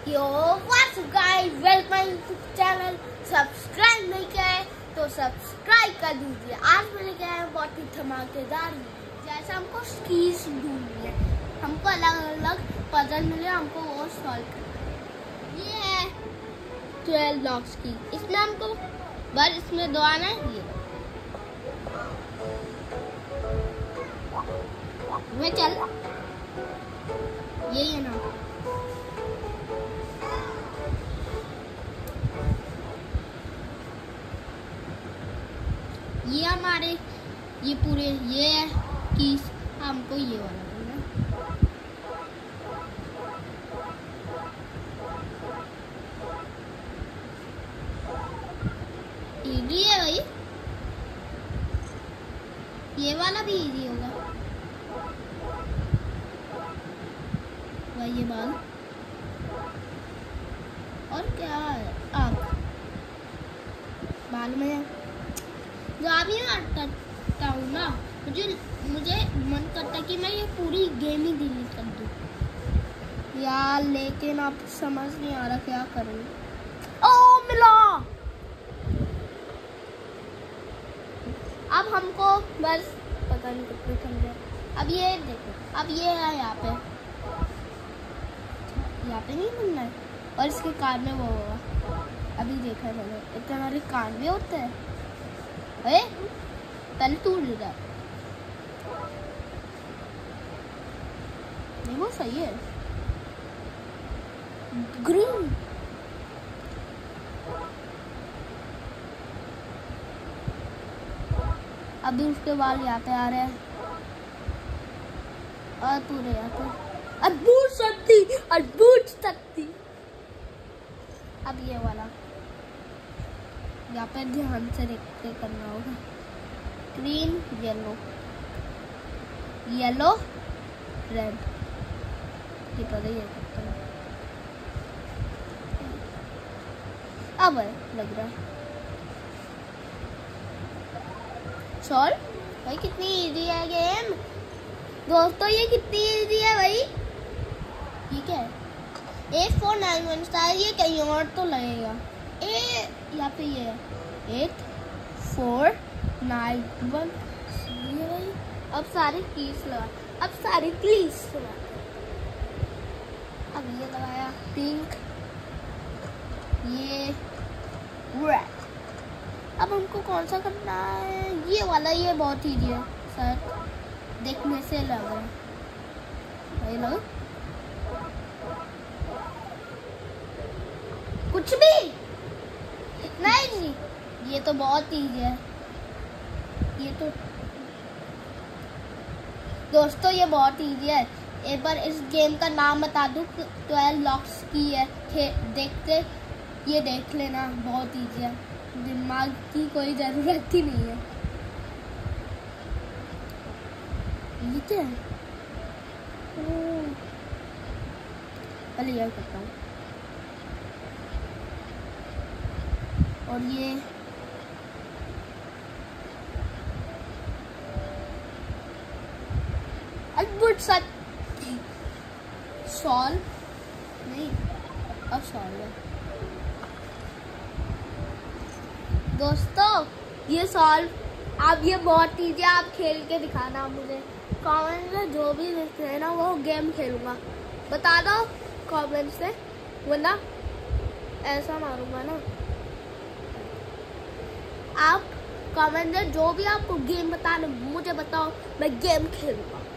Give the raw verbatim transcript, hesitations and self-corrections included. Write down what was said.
Yo what's up guys, welcome my YouTube channel. Subscribe नहीं किया है तो सब्सक्राइब कर दीजिए। आज मैंने क्या है बहुत ही धमाकेदार वीडियो। जैसे हमको कीज ढूंढनी है, हमको अलग अलग पजल मिले, हमको वो सॉल्व करना है। ये है ट्वेल्व लॉक्स की। इसमें हमको बस इसमें दो आना है। ये मैं चल यही है ना। ये हमारे ये पूरे ये है कीज। हमको ये वाला करना इजी है भाई। ये वाला भी इजी होगा भाई। ये बाल और क्या है आँख बाल में जब भी मैं करता हूँ ना, मुझे मुझे मन करता है कि मैं ये पूरी गेम ही डिलीट कर दूँ यार, लेकिन अब समझ नहीं आ रहा क्या करूँ। ओ मिला। अब हमको बस पता नहीं कितने चल गया। अब ये देखो, अब ये है यहाँ पे, यहाँ पे नहीं मिलना है। और इसके कान में वो होगा, अभी देखा है मैंने, इतने हमारे कान भी होते हैं। ए, पहले तू जा। नहीं वो सही है। ग्रीन अभी उसके बाल यहाँ पे आ रहे हैं और पूरे यहाँ पे अद्भुत शक्ति, अद्भुत शक्ति। अब ये वाला यहाँ पे ध्यान से देख के करना होगा। Green, yellow, yellow, red. ये पता ही है। अब लग रहा है सॉल्व। भाई कितनी इजी है गेम दोस्तों, ये कितनी इजी है भाई। ये क्या है? Eight four nine one star. ये कहीं और तो लगेगा। ए यहाँ पे ये है एट फोर नाइन वन। अब सारे कीज लगा, अब सारे कीज लगा। अब ये लगाया पिंक, ये रेड। अब हमको कौन सा करना है? ये वाला। ये बहुत इजी है सर, देखने से लग रहा है। लग कुछ भी नहीं, ये तो बहुत इजी है। ये तो दोस्तों ये बहुत इजी है। एक बार इस गेम का नाम बता दूं, ट्वेल्व लॉक्स की है। देखते ये देख लेना, बहुत इजी है। दिमाग की कोई जरूरत ही नहीं है। ये क्या है? पहले यह करता हूँ। और ये अद्भुत शक्ति सॉल्व नहीं, अब सॉल्व है दोस्तों। ये सॉल्व अब ये बहुत इजी। आप खेल के दिखाना मुझे कमेंट में, जो भी लिखते हैं ना वो गेम खेलूंगा। बता दो कमेंट से, वरना ऐसा मारूंगा ना। आप कमेंट में जो भी आपको गेम बताना मुझे बताओ, मैं गेम खेलूंगा।